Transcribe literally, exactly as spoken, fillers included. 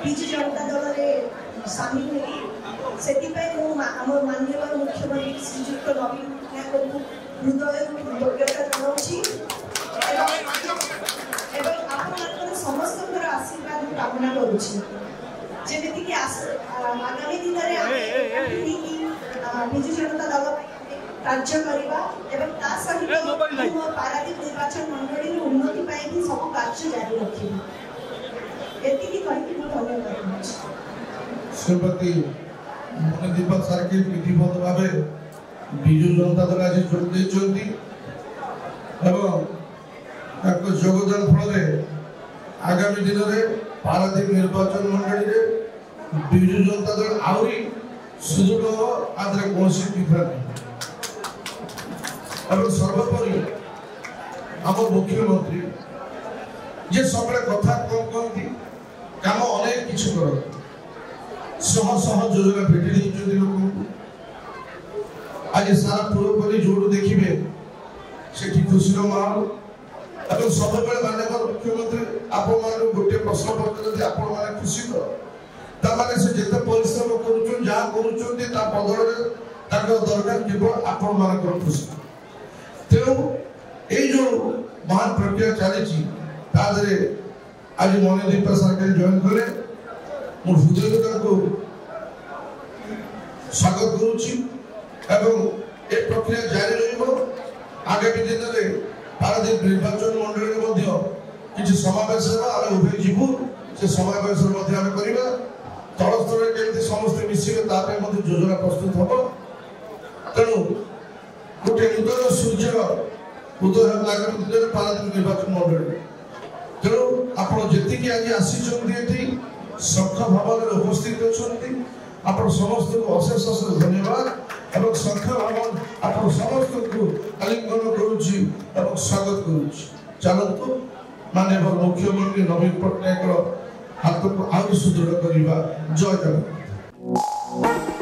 विजु जनता दल में सामिल हुई से आम माननीय मुख्यमंत्री श्रीजुक्त नवीन पट्टनायक को हृदय कृतज्ञता जनाऊँगी आप समस्त आशीर्वाद कामना करुँची जमीक आगामी दिन में विजु जनता दल कार्य करवा सहित पारादीप निर्वाचन मंडली उन्नति भी सब कार्य जारी रखा धन्यवाद श्रीमती मणिदीप सार्की विधिवत भाव विजु जनता दल आज जोग योगदान फल आगामी दिन में पारादीप निर्वाचन मंडली विजु जनता दल आहरी सुदृढ़ आदि कौन विफल नहीं सर्वोपरि आम मुख्यमंत्री जे सब कथा कम कहती काम अनेक किसी कर शह शह योजना भेटी लोक आज सारा पूर्वपरी जोड़ देखिए से खुशी माहौल और सब माननीय मुख्यमंत्री आपण गोटे प्रश्न पचार आपण मैंने खुशी तो मैंने से जिते परिश्रम कर बदल दरकार केवल आपण मान खुशी तेणु ये जो महान प्रक्रिया चली आज मणिदीप सरकार जॉइन कले मुझे हृदय को स्वागत करुच्ची प्रक्रिया जारी रगामी दिन में पारादीप निर्वाचन मंडली किसी समावेश उभे जीवु से समावेश करवा तल स्तर के समस्ते मिसिबे योजना प्रस्तुत हम तेणु गोटे नूतन सूर्य उदय आगामी दिन में पारादीप निर्वाचन मंडली तेणु आपड़ी आज आसी सख भाव में उपस्थित अच्छा आप समस्त को अशेष अशेष धन्यवाद और सख भाव आप समस्त को आलिंगन करुच्ची स्वागत करुच्ची चलतु माननीय मुख्यमंत्री नवीन पट्टनायक हाथ को आहुरी सुदृढ़ करवा जय जगन्नाथ।